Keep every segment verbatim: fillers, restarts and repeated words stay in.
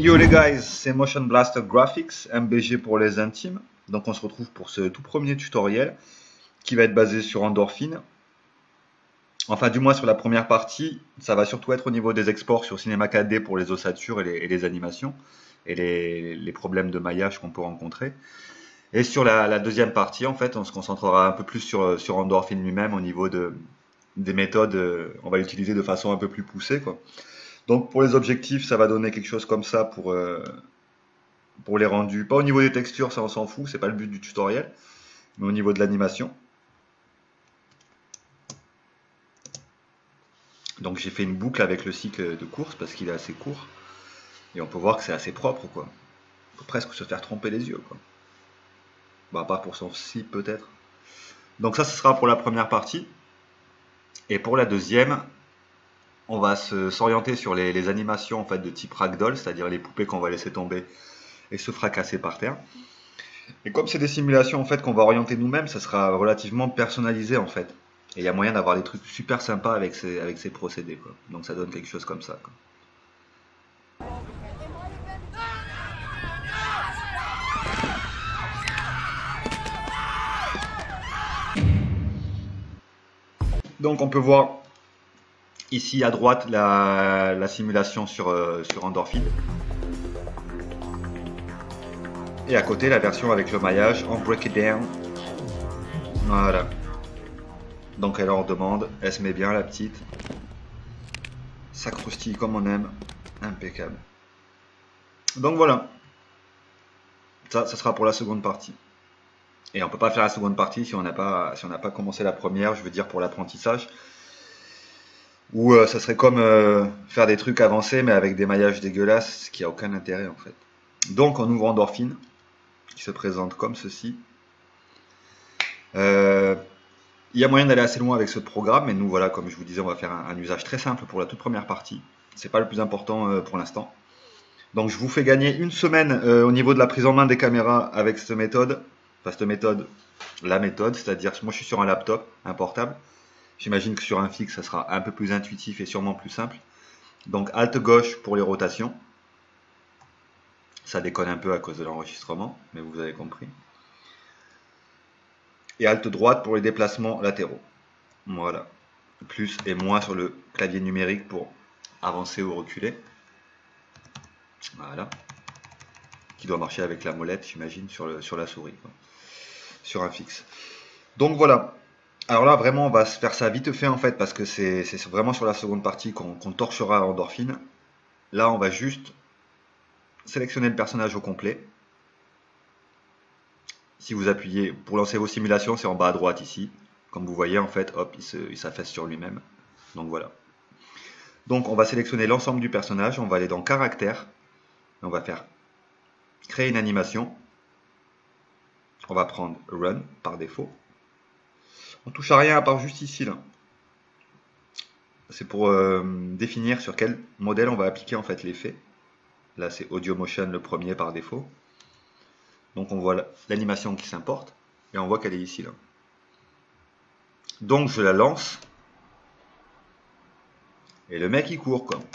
Yo les guys, c'est Motion Blaster Graphics, M B G pour les intimes. Donc on se retrouve pour ce tout premier tutoriel qui va être basé sur Endorphin. Enfin du moins sur la première partie, ça va surtout être au niveau des exports sur Cinema quatre D pour les ossatures et les, et les animations et les, les problèmes de maillage qu'on peut rencontrer. Et sur la, la deuxième partie, en fait, on se concentrera un peu plus sur, sur Endorphin lui-même au niveau de, des méthodes. On va l'utiliser de façon un peu plus poussée, quoi. Donc pour les objectifs, ça va donner quelque chose comme ça pour, euh, pour les rendus. Pas au niveau des textures, ça on s'en fout, c'est pas le but du tutoriel, mais au niveau de l'animation. Donc j'ai fait une boucle avec le cycle de course parce qu'il est assez court. Et on peut voir que c'est assez propre, quoi. On peut presque se faire tromper les yeux, quoi. Bon, à part pour son si peut-être. Donc ça, ce sera pour la première partie. Et pour la deuxième, on va s'orienter sur les, les animations en fait de type ragdoll, c'est-à-dire les poupées qu'on va laisser tomber et se fracasser par terre. Et comme c'est des simulations en fait qu'on va orienter nous-mêmes, ça sera relativement personnalisé en fait. Et il y a moyen d'avoir des trucs super sympas avec ces, avec ces procédés, quoi. Donc ça donne quelque chose comme ça, quoi. Donc on peut voir ici à droite la, la simulation sur, euh, sur Endorphin. Et à côté la version avec le maillage en break it down. Voilà. Donc elle leur demande, elle se met bien la petite. Ça croustille comme on aime. Impeccable. Donc voilà. Ça, ça sera pour la seconde partie. Et on peut pas faire la seconde partie si on n'a pas, si on n'a pas commencé la première, je veux dire pour l'apprentissage. Ou euh, ça serait comme euh, faire des trucs avancés mais avec des maillages dégueulasses, ce qui a aucun intérêt en fait. Donc on ouvre Endorphin, qui se présente comme ceci. Euh, il y a moyen d'aller assez loin avec ce programme, mais nous voilà, comme je vous disais, on va faire un, un usage très simple pour la toute première partie. C'est pas le plus important euh, pour l'instant. Donc je vous fais gagner une semaine euh, au niveau de la prise en main des caméras avec cette méthode. Enfin cette méthode, la méthode, c'est-à-dire moi je suis sur un laptop, un portable. J'imagine que sur un fixe, ça sera un peu plus intuitif et sûrement plus simple. Donc Alt gauche pour les rotations. Ça déconne un peu à cause de l'enregistrement, mais vous avez compris. Et Alt droite pour les déplacements latéraux. Voilà. Plus et moins sur le clavier numérique pour avancer ou reculer. Voilà. Qui doit marcher avec la molette, j'imagine, sur, sur la souris, quoi. Sur un fixe. Donc voilà. Alors là, vraiment, on va se faire ça vite fait, en fait, parce que c'est vraiment sur la seconde partie qu'on qu'on torchera Endorphin. Là, on va juste sélectionner le personnage au complet. Si vous appuyez pour lancer vos simulations, c'est en bas à droite ici. Comme vous voyez, en fait, hop, il s'affaisse sur lui-même. Donc voilà. Donc on va sélectionner l'ensemble du personnage, on va aller dans Caractères, on va faire Créer une animation. On va prendre Run par défaut. On touche à rien à part juste ici, là. C'est pour euh, définir sur quel modèle on va appliquer en fait l'effet. Là, c'est Audio Motion le premier par défaut. Donc on voit l'animation qui s'importe et on voit qu'elle est ici, là. Donc je la lance et le mec il court, quoi.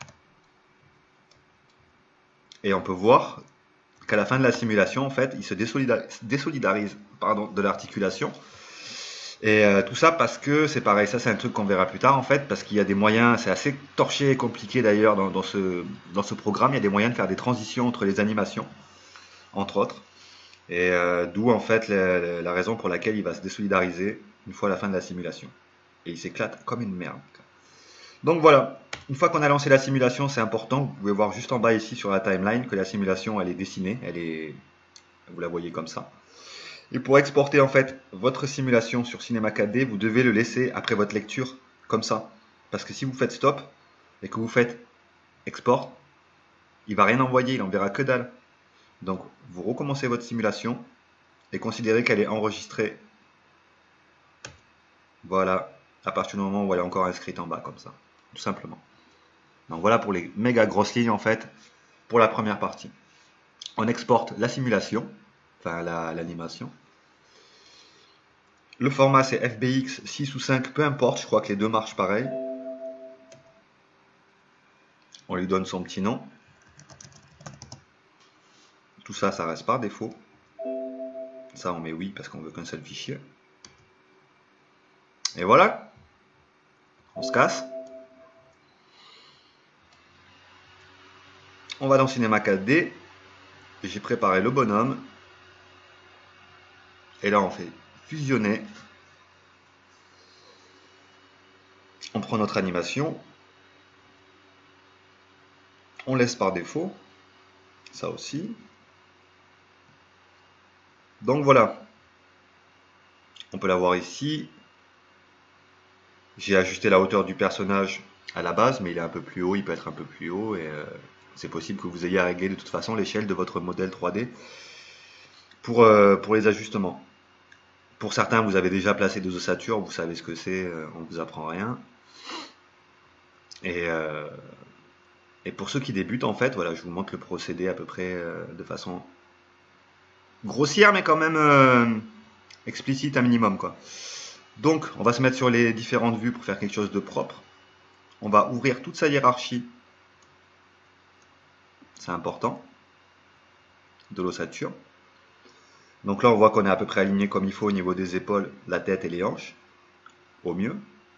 Et on peut voir qu'à la fin de la simulation, en fait, il se désolidarise, désolidarise pardon, de l'articulation. Et euh, tout ça parce que c'est pareil, ça c'est un truc qu'on verra plus tard en fait, parce qu'il y a des moyens, c'est assez torché et compliqué d'ailleurs dans, dans, ce, dans ce programme, il y a des moyens de faire des transitions entre les animations, entre autres. Et euh, d'où en fait la, la raison pour laquelle il va se désolidariser une fois à la fin de la simulation. Et il s'éclate comme une merde. Donc voilà, une fois qu'on a lancé la simulation, c'est important, vous pouvez voir juste en bas ici sur la timeline que la simulation elle est dessinée, elle est, vous la voyez comme ça. Et pour exporter en fait votre simulation sur Cinema quatre D, vous devez le laisser après votre lecture comme ça. Parce que si vous faites stop et que vous faites export, il va rien envoyer, il enverra que dalle. Donc vous recommencez votre simulation et considérez qu'elle est enregistrée. Voilà, à partir du moment où elle est encore inscrite en bas comme ça, tout simplement. Donc voilà pour les méga grosses lignes en fait pour la première partie. On exporte la simulation, enfin l'animation. La, Le format c'est F B X six ou cinq, peu importe, je crois que les deux marchent pareil. On lui donne son petit nom. tout ça, ça reste par défaut. Ça, on met oui parce qu'on veut qu'un seul fichier. Et voilà. On se casse. On va dans Cinema quatre D. J'ai préparé le bonhomme. Et là, on fait fusionner. On prend notre animation. On laisse par défaut. Ça aussi. Donc voilà. On peut la voir ici. J'ai ajusté la hauteur du personnage à la base, mais il est un peu plus haut, il peut être un peu plus haut, et euh, c'est possible que vous ayez à régler de toute façon l'échelle de votre modèle trois D pour, euh, pour les ajustements. Pour certains, vous avez déjà placé des ossatures, vous savez ce que c'est, euh, on ne vous apprend rien. Et, euh, et pour ceux qui débutent, en fait, voilà, je vous montre le procédé à peu près euh, de façon grossière, mais quand même euh, explicite un minimum, quoi. Donc, on va se mettre sur les différentes vues pour faire quelque chose de propre. On va ouvrir toute sa hiérarchie. C'est important. De l'ossature. Donc là, on voit qu'on est à peu près aligné comme il faut au niveau des épaules, la tête et les hanches. Au mieux.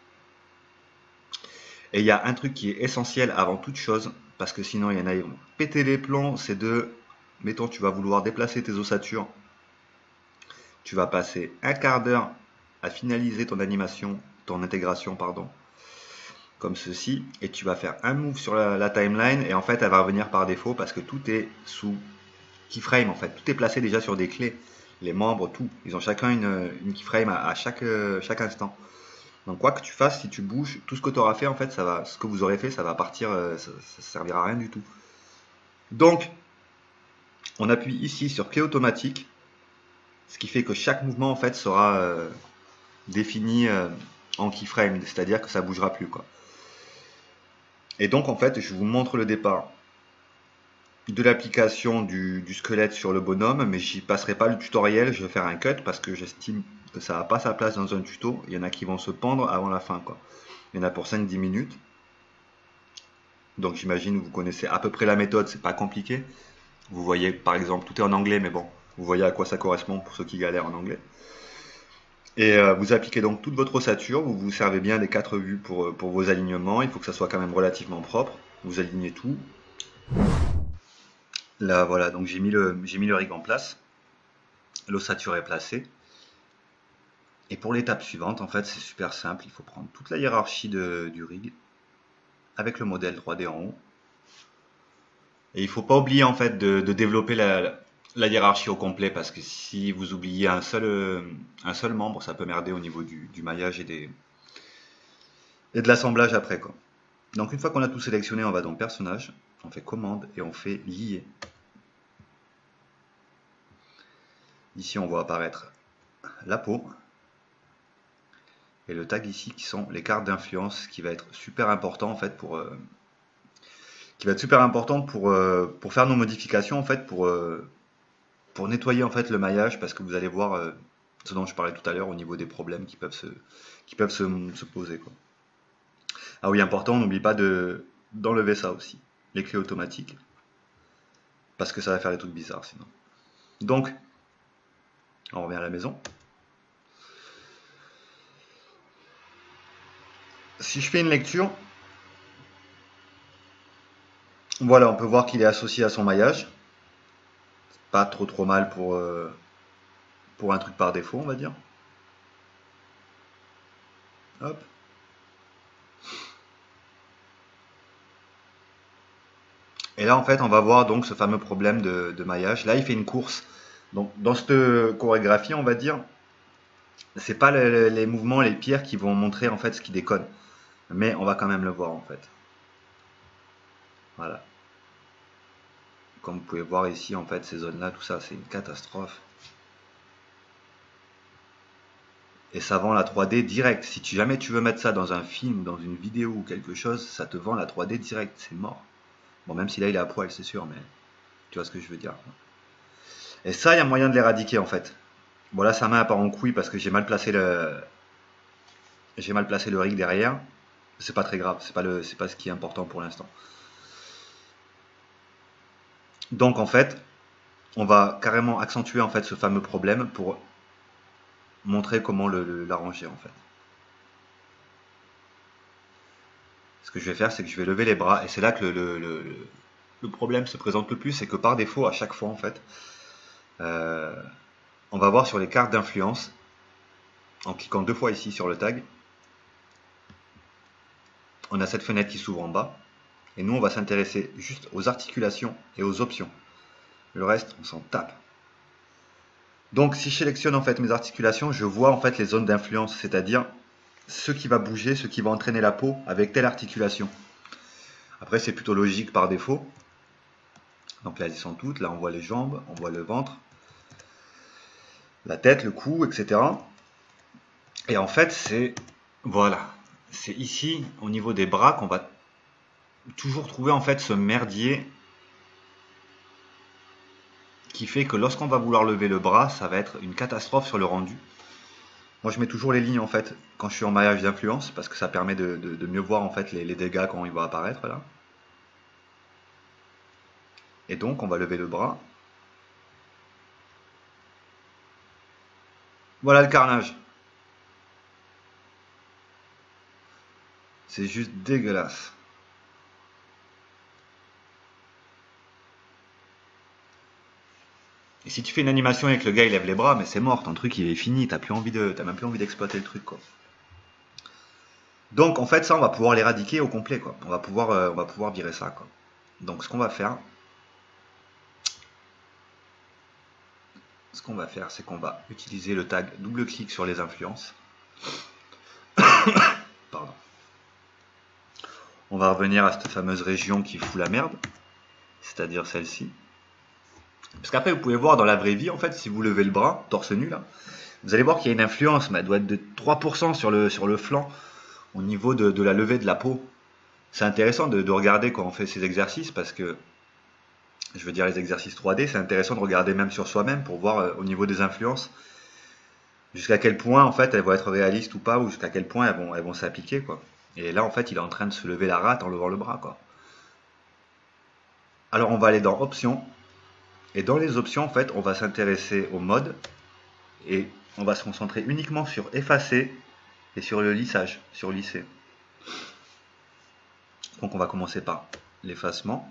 Et il y a un truc qui est essentiel avant toute chose, parce que sinon, il y en a qui vont péter les plombs, c'est de... Mettons, tu vas vouloir déplacer tes ossatures. Tu vas passer un quart d'heure à finaliser ton animation, ton intégration, pardon, comme ceci, et tu vas faire un move sur la, la timeline, et en fait, elle va revenir par défaut, parce que tout est sous keyframe, en fait. Tout est placé déjà sur des clés. Les membres, tout. Ils ont chacun une, une keyframe à, à chaque, chaque instant. Donc quoi que tu fasses, si tu bouges, tout ce que tu auras fait, en fait, ça va, ce que vous aurez fait, ça va partir, ça ne servira à rien du tout. Donc, on appuie ici sur clé automatique, ce qui fait que chaque mouvement, en fait, sera euh, défini euh, en keyframe, c'est-à-dire que ça ne bougera plus, quoi. Et donc, en fait, je vous montre le départ de l'application du, du squelette sur le bonhomme, mais j'y passerai pas le tutoriel, je vais faire un cut parce que j'estime que ça n'a pas sa place dans un tuto. Il y en a qui vont se pendre avant la fin, quoi. Il y en a pour cinq dix minutes. Donc j'imagine que vous connaissez à peu près la méthode, c'est pas compliqué. Vous voyez par exemple, tout est en anglais, mais bon, vous voyez à quoi ça correspond pour ceux qui galèrent en anglais. Et euh, vous appliquez donc toute votre ossature, vous vous servez bien des quatre vues pour, pour vos alignements, il faut que ça soit quand même relativement propre. Vous alignez tout. Là, voilà, donc j'ai mis, mis le rig en place. L'ossature est placée. Et pour l'étape suivante, en fait, c'est super simple. Il faut prendre toute la hiérarchie de, du rig avec le modèle trois D en haut. Et il ne faut pas oublier, en fait, de, de développer la, la hiérarchie au complet, parce que si vous oubliez un seul, un seul membre, ça peut merder au niveau du, du maillage et, des, et de l'assemblage après, quoi. Donc, une fois qu'on a tout sélectionné, on va dans personnage, on fait commande et on fait lier. Ici, on voit apparaître la peau et le tag ici qui sont les cartes d'influence, qui va être super important en fait pour euh, qui va être super important pour euh, pour faire nos modifications en fait, pour euh, pour nettoyer en fait le maillage, parce que vous allez voir euh, ce dont je parlais tout à l'heure au niveau des problèmes qui peuvent se qui peuvent se, se poser, quoi. Ah oui, important, n'oublie pas de d'enlever ça aussi, les clés automatiques, parce que ça va faire des trucs bizarres sinon. Donc on revient à la maison. Si je fais une lecture, voilà, on peut voir qu'il est associé à son maillage. Pas trop trop mal pour, euh, pour un truc par défaut, on va dire. Hop. Et là, en fait, on va voir donc ce fameux problème de, de maillage. Là, il fait une course. Donc, dans cette chorégraphie, on va dire, c'est pas le, les mouvements, les pierres qui vont montrer en fait ce qui déconne. Mais on va quand même le voir en fait. Voilà. Comme vous pouvez voir ici, en fait, ces zones-là, tout ça, c'est une catastrophe. Et ça vend la trois D direct. Si tu, jamais tu veux mettre ça dans un film, dans une vidéo ou quelque chose, ça te vend la trois D direct. C'est mort. Bon, même si là, il est à poil, c'est sûr, mais tu vois ce que je veux dire. Et ça, il y a moyen de l'éradiquer, en fait. Bon, là, sa main part en couille parce que j'ai mal placé le... J'ai mal placé le rig derrière. C'est pas très grave. C'est pas, le... c'est pas ce qui est important pour l'instant. Donc, en fait, on va carrément accentuer en fait ce fameux problème pour montrer comment l'arranger en fait. Ce que je vais faire, c'est que je vais lever les bras, et c'est là que le, le, le, le, problème se présente le plus, c'est que par défaut, à chaque fois en fait, euh, on va voir sur les cartes d'influence, en cliquant deux fois ici sur le tag, on a cette fenêtre qui s'ouvre en bas, et nous on va s'intéresser juste aux articulations et aux options. Le reste, on s'en tape. Donc si je sélectionne en fait mes articulations, je vois en fait les zones d'influence, c'est-à-dire ce qui va bouger, ce qui va entraîner la peau avec telle articulation. Après c'est plutôt logique par défaut. Donc là elles y sont toutes, là on voit les jambes, on voit le ventre, la tête, le cou, et cetera. Et en fait c'est, voilà, c'est ici au niveau des bras qu'on va toujours trouver en fait ce merdier qui fait que lorsqu'on va vouloir lever le bras, ça va être une catastrophe sur le rendu. Moi je mets toujours les lignes en fait quand je suis en maillage d'influence parce que ça permet de, de, de mieux voir en fait les, les dégâts quand ils vont apparaître là. Et donc on va lever le bras. Voilà le carnage. C'est juste dégueulasse. Et si tu fais une animation et que le gars il lève les bras, mais c'est mort, ton truc il est fini, t'as plus envie de, t'as même plus envie d'exploiter le truc quoi. Donc en fait ça on va pouvoir l'éradiquer au complet quoi. On va pouvoir, euh, on va pouvoir virer ça quoi. Donc ce qu'on va faire, ce qu'on va faire, c'est qu'on va utiliser le tag double-clic sur les influences. Pardon. On va revenir à cette fameuse région qui fout la merde, c'est-à-dire celle-ci. Parce qu'après, vous pouvez voir dans la vraie vie, en fait, si vous levez le bras, torse nu, là, vous allez voir qu'il y a une influence, mais elle doit être de trois pour cent sur le, sur le flanc, au niveau de, de la levée de la peau. C'est intéressant de, de regarder quand on fait ces exercices, parce que, je veux dire les exercices trois D, c'est intéressant de regarder même sur soi-même, pour voir euh, au niveau des influences, jusqu'à quel point, en fait, elles vont être réalistes ou pas, ou jusqu'à quel point elles vont, elles vont s'appliquer, quoi. Et là, en fait, il est en train de se lever la rate en levant le bras, quoi. Alors, on va aller dans Options, et dans les options, en fait, on va s'intéresser au mode, et on va se concentrer uniquement sur effacer et sur le lissage, sur lisser. Donc on va commencer par l'effacement.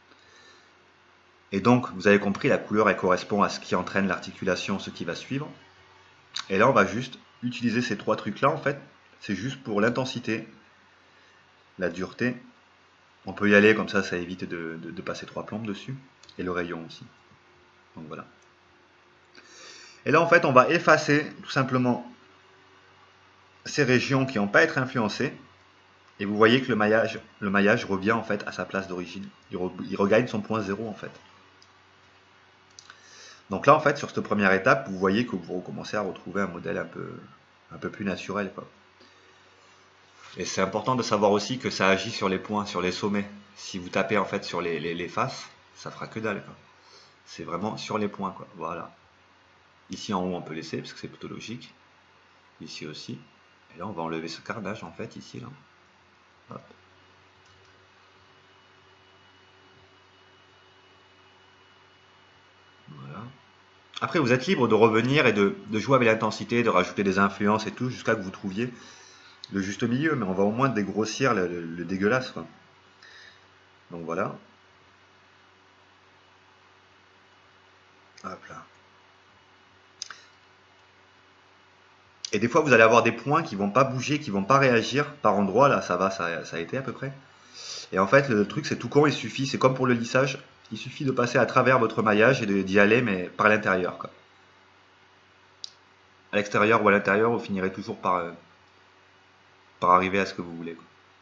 Et donc, vous avez compris, la couleur, elle correspond à ce qui entraîne l'articulation, ce qui va suivre. Et là, on va juste utiliser ces trois trucs-là, en fait. C'est juste pour l'intensité, la dureté. On peut y aller, comme ça, ça évite de, de, de passer trois plombes dessus. Et le rayon aussi. Donc voilà. Et là, en fait, on va effacer tout simplement ces régions qui n'ont pas à être influencées. Et vous voyez que le maillage, le maillage revient en fait à sa place d'origine. Il, re, il regagne son point zéro en fait. Donc là, en fait, sur cette première étape, vous voyez que vous recommencez à retrouver un modèle un peu, un peu plus naturel, quoi. Et c'est important de savoir aussi que ça agit sur les points, sur les sommets. Si vous tapez en fait sur les, les, les faces, ça fera que dalle, quoi. C'est vraiment sur les points, quoi. Voilà. Ici en haut, on peut laisser parce que c'est plutôt logique. Ici aussi. Et là, on va enlever ce carnage en fait, ici, là. Hop. Voilà. Après, vous êtes libre de revenir et de, de jouer avec l'intensité, de rajouter des influences et tout, jusqu'à que vous trouviez le juste milieu. Mais on va au moins dégrossir le, le, le dégueulasse, quoi. Donc voilà. Hop là. Et des fois, vous allez avoir des points qui vont pas bouger, qui vont pas réagir par endroit. Là, ça va, ça, ça a été à peu près. Et en fait, le truc, c'est tout con, il suffit, c'est comme pour le lissage, il suffit de passer à travers votre maillage et d'y aller, mais par l'intérieur, quoi. À l'extérieur ou à l'intérieur, vous finirez toujours par, euh, par arriver à ce que vous voulez, quoi.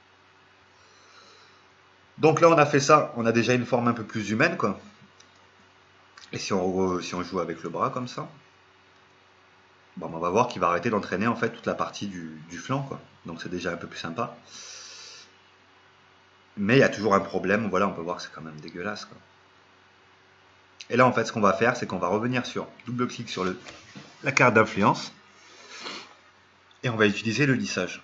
Donc là, on a fait ça, on a déjà une forme un peu plus humaine, quoi. Et si on, si on joue avec le bras comme ça, bon, on va voir qu'il va arrêter d'entraîner en fait toute la partie du, du flanc, quoi. Donc c'est déjà un peu plus sympa. Mais il y a toujours un problème, voilà, on peut voir que c'est quand même dégueulasse, quoi. Et là, en fait, ce qu'on va faire, c'est qu'on va revenir sur double-clic sur le, la carte d'influence et on va utiliser le lissage.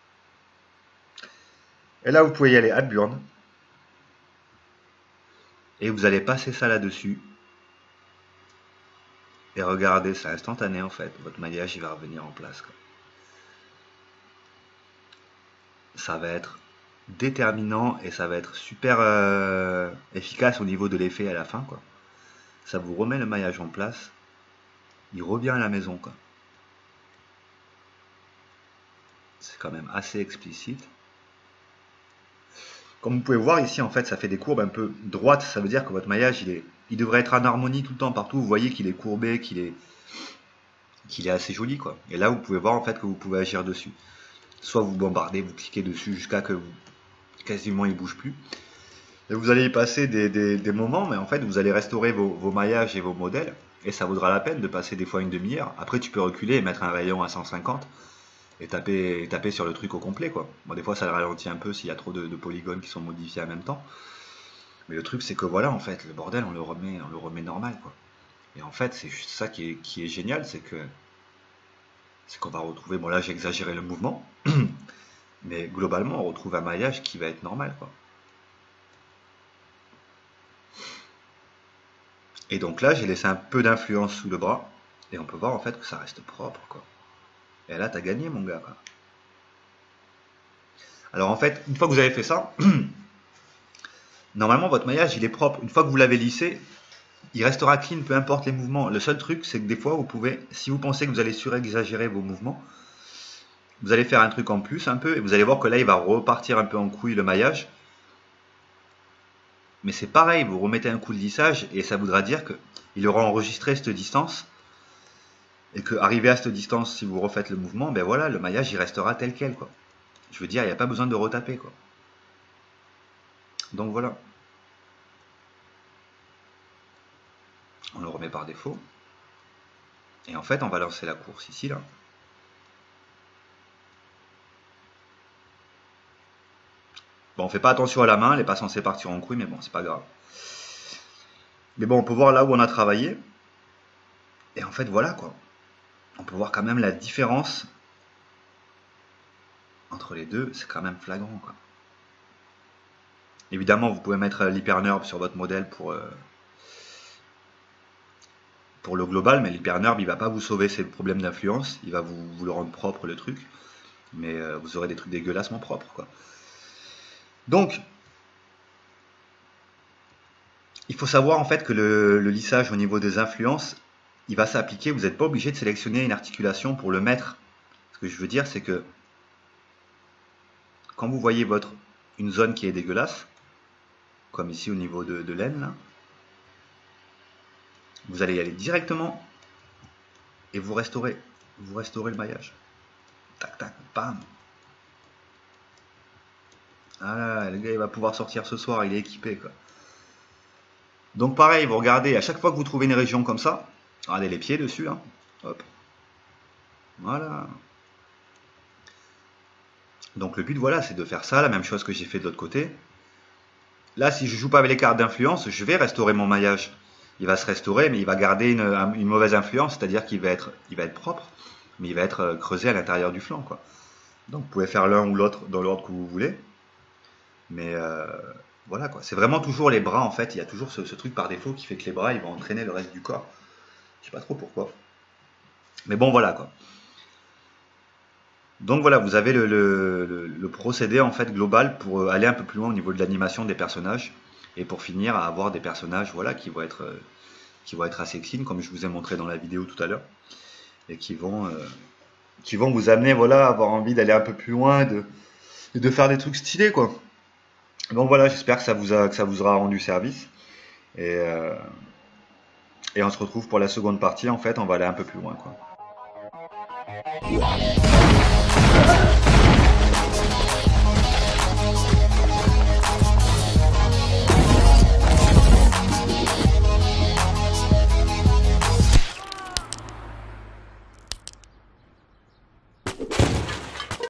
Et là, vous pouvez y aller à burn. Et vous allez passer ça là-dessus. Et regardez, c'est instantané en fait. Votre maillage il va revenir en place, quoi. Ça va être déterminant et ça va être super euh, efficace au niveau de l'effet à la fin, quoi. Ça vous remet le maillage en place. Il revient à la maison, quoi. C'est quand même assez explicite. Comme vous pouvez voir ici, en fait, ça fait des courbes un peu droites. Ça veut dire que votre maillage, il, est, il devrait être en harmonie tout le temps, partout. Vous voyez qu'il est courbé, qu'il est, qu'il est assez joli, quoi. Et là, vous pouvez voir en fait que vous pouvez agir dessus. Soit vous bombardez, vous cliquez dessus jusqu'à que vous, quasiment il bouge plus. Et vous allez y passer des, des, des moments, mais en fait, vous allez restaurer vos, vos maillages et vos modèles. Et ça vaudra la peine de passer des fois une demi-heure. Après, tu peux reculer et mettre un rayon à cent cinquante. Et taper, taper sur le truc au complet, quoi. Bon, des fois ça le ralentit un peu s'il y a trop de, de polygones qui sont modifiés en même temps. Mais le truc c'est que voilà, en fait, le bordel on le remet, on le remet normal, quoi. Et en fait c'est juste ça qui est, qui est génial, c'est que c'est qu'on va retrouver, bon là j'ai exagéré le mouvement, mais globalement on retrouve un maillage qui va être normal, quoi. Et donc là j'ai laissé un peu d'influence sous le bras, et on peut voir en fait que ça reste propre, quoi. Et là, t'as gagné, mon gars, quoi. Alors, en fait, une fois que vous avez fait ça, normalement, votre maillage, il est propre. Une fois que vous l'avez lissé, il restera clean, peu importe les mouvements. Le seul truc, c'est que des fois, vous pouvez, si vous pensez que vous allez surexagérer vos mouvements, vous allez faire un truc en plus, un peu, et vous allez voir que là, il va repartir un peu en couille, le maillage. Mais c'est pareil, vous remettez un coup de lissage, et ça voudra dire qu'il aura enregistré cette distance, et que arrivé à cette distance, si vous refaites le mouvement, ben voilà, le maillage il restera tel quel, quoi. Je veux dire, il n'y a pas besoin de retaper, quoi. Donc voilà. On le remet par défaut. Et en fait, on va lancer la course ici, là. Bon, on fait pas attention à la main, elle n'est pas censée partir en couille, mais bon, c'est pas grave. Mais bon, on peut voir là où on a travaillé. Et en fait, voilà, quoi. On peut voir quand même la différence entre les deux, c'est quand même flagrant, quoi. Évidemment, vous pouvez mettre l'hypernerve sur votre modèle pour, euh, pour le global, mais l'hypernerve, il va pas vous sauver ces problèmes d'influence, il va vous, vous le rendre propre, le truc. Mais euh, vous aurez des trucs dégueulassement propres, quoi. Donc, il faut savoir en fait que le, le lissage au niveau des influences, il va s'appliquer, vous n'êtes pas obligé de sélectionner une articulation pour le mettre. Ce que je veux dire, c'est que quand vous voyez votre, une zone qui est dégueulasse, comme ici au niveau de, de l'aine, là, vous allez y aller directement et vous restaurez, vous restaurez le maillage. Tac, tac, bam. Ah, le gars, il va pouvoir sortir ce soir, il est équipé, quoi. Donc pareil, vous regardez, à chaque fois que vous trouvez une région comme ça, regardez les pieds dessus, hein. Hop. Voilà. Donc le but, voilà, c'est de faire ça, la même chose que j'ai fait de l'autre côté. Là, si je joue pas avec les cartes d'influence, je vais restaurer mon maillage. Il va se restaurer, mais il va garder une, une mauvaise influence, c'est-à-dire qu'il va être, il va être propre, mais il va être creusé à l'intérieur du flanc, quoi. Donc vous pouvez faire l'un ou l'autre dans l'ordre que vous voulez. Mais euh, voilà, quoi. C'est vraiment toujours les bras, en fait. Il y a toujours ce, ce truc par défaut qui fait que les bras, ils vont entraîner le reste du corps. Je sais pas trop pourquoi. Mais bon, voilà, quoi. Donc voilà, vous avez le, le, le, le procédé en fait global pour aller un peu plus loin au niveau de l'animation des personnages et pour finir à avoir des personnages voilà qui vont être euh, qui vont être assez clean comme je vous ai montré dans la vidéo tout à l'heure et qui vont euh, qui vont vous amener voilà à avoir envie d'aller un peu plus loin de de faire des trucs stylés quoi. Donc voilà, j'espère que ça vous a que ça vous aura rendu service et euh, et on se retrouve pour la seconde partie. En fait, on va aller un peu plus loin quoi.